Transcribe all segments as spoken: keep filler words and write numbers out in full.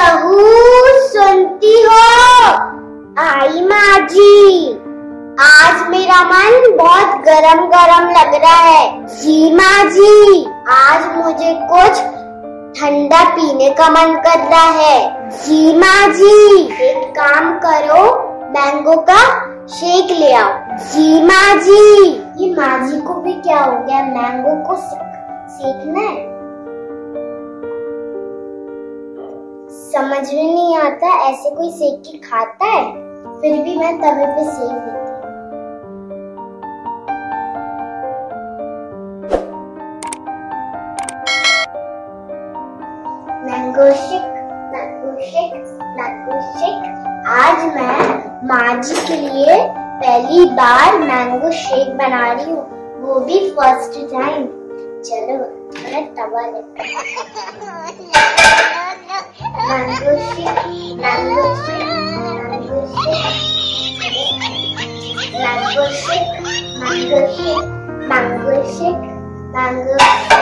बहू सुनती हो? आई माँ जी, आज मेरा मन बहुत गरम गरम लग रहा है। जी माँ जी, आज मुझे कुछ ठंडा पीने का मन कर रहा है। जी माँ जी, एक काम करो, मैंगो का शेक ले आओ। जी माँ जी। ये माँ जी को भी क्या हो गया, मैंगो को सेकना है? समझ में नहीं आता, ऐसे कोई सेक के खाता है? फिर भी मैं तवे पे सेक देती हूँ। Mango shake, mango shake, mango shake. आज मैं माँ जी के लिए पहली बार मैंगो शेक बना रही हूँ, वो भी फर्स्ट टाइम। चलो मैं तवा लेती हूँ। Mango shake, mango shake, mango shake, mango shake, mango shake, mango shake, mango.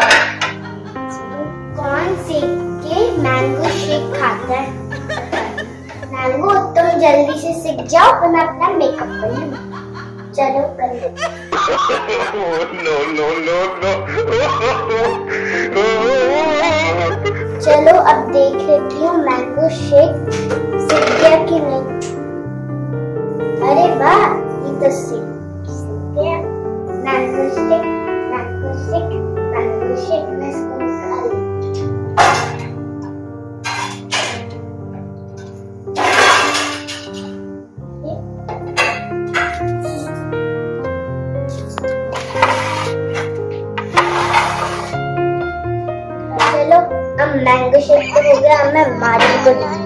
कौन सेक के मैंगो शेक खाता है? मैंगो तुम जल्दी से सीख जाओ, तो मैं अपना मेकअप कर लूँ। चलो कर लो। No no no no. चलो अब देख लेती हूँ मैंगो शेक सीख गया कि नहीं। अरे वाह, ये तो सीख सीख गया। Mango shake, mango shake, mango shake. मैं इसको निकाल मैंगो शेक तो हो गया, मैं माँ जी को दूंगी।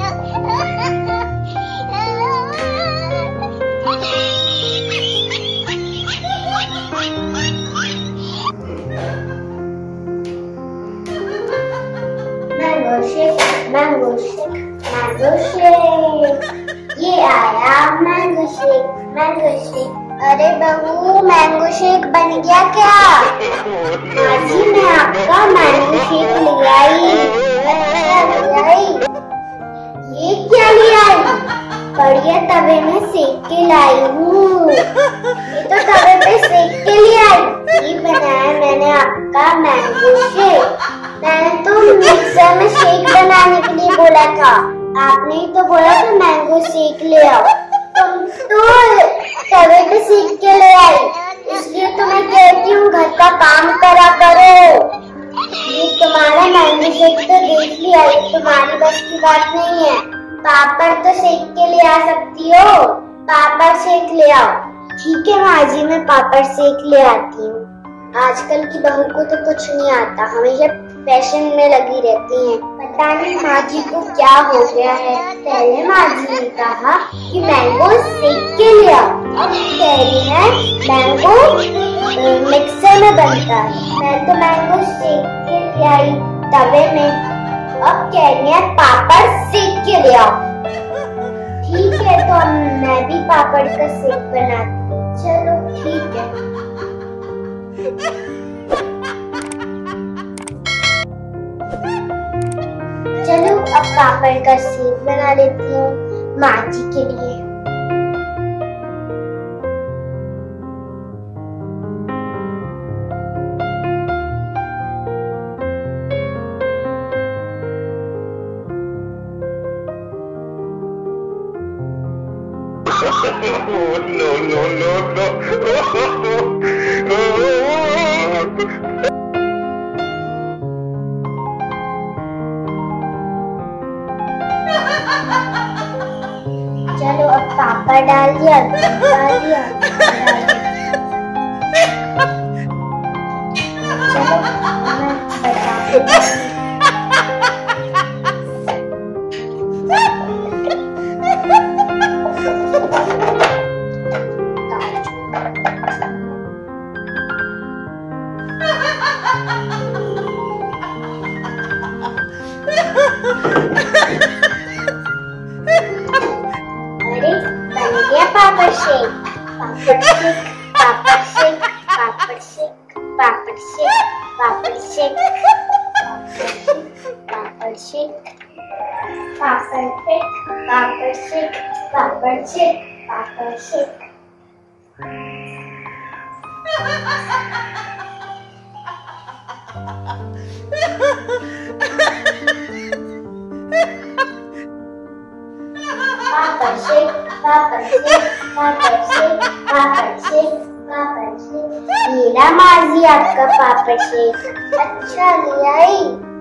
Mango shake, mango shake, mango shake. ये आया मैंगो शेक, मैंगो शेक। अरे बहू, मैंगो शेक बन गया क्या? माँ जी, मैं आपका मैंगो शेक ले आई। अच्छा ले आई। ये क्या ले आई? बढ़िया तवे में सेक के लाई हूँ। ये तो तवे पे सेक के ले आई। ये बनाया मैंने आपका मैंगो शेक। मैंने तो मिक्सर में शेक बनाने के लिए बोला था, आपने ही तो बोला था मैंगो शेक ले आओ। तुम तो तवे पे सेक के ले आई, इसलिए तो मैं कहती हूँ घर का काम करा करो। ये तुम्हारा मैंगो शेक तो देख लिया, ये तुम्हारी बस की बात नहीं है। पापड़ तो सेक के ले आ सकती हो, पापड़ सेक ले आओ। ठीक है माँ जी, मैं पापड़ सेक ले आती हूँ। आजकल की बहू को तो कुछ नहीं आता, हमेशा फैशन में लगी रहती हैं। पता नहीं माँ जी को क्या हो गया है। पहले माँ जी ने कहा कि मैंगो सेक के ले आओ, अब कह रही है मैंगो मिक्सर में बनता है। मैं तो मैंगो सेक के ले आई तवे में, अब कह रही है पापड़ सेक के ले आओ। ठीक है, तो अब मैं भी पापड़ का सेक बनाती हूँ। चलो ठीक है। चलो अब पापड़ का सेक बना लेती हूँ माँ जी के लिए। No no no no. चलो अब पापड़ डाल दिया, डाल दिया, चलो मैं बता papad shake, papad shake, papad shake, papad shake, papad shake, papad shake, papad shake, papad shake, papad shake, papad shake, papad shake. Papad shake, papad shake, papad shake, papad shake, papad shake. ये रहा माजी आपका पापड़ शेक। अच्छा ले आई।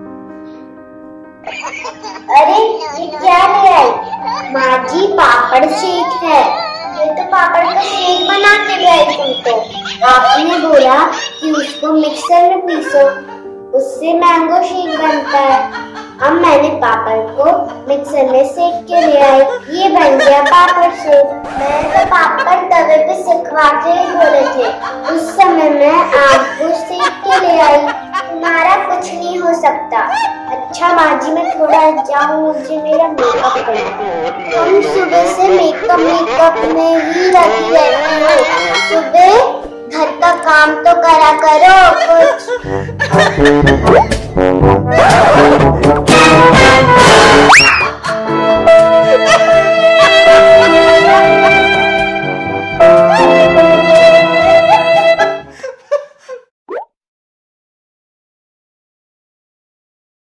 अरे ये क्या ले आई? माजी पापड़ शेक है। ये तो पापड़ का शेक बना के ले आई तुम तो। आपने बोला कि उसको मिक्सर में पीसो, उससे मैंगो शेक बनता है। अब मैंने पापड़ को मिक्सर में सेक के ले आई, ये बन गया पापड़ शेक। मैं तो पापड़ तवे पे सिकवा के ही बोले थे, उस समय मैं आपको सेक के ले आई। तुम्हारा कुछ नहीं हो सकता। अच्छा माजी मैं थोड़ा जाऊँ, मुझे मेरा मेकअप करना। हम सुबह से मेकअप मेकअप में ही लगी रहती हो। सुबह घर का काम तो करा करो कुछ।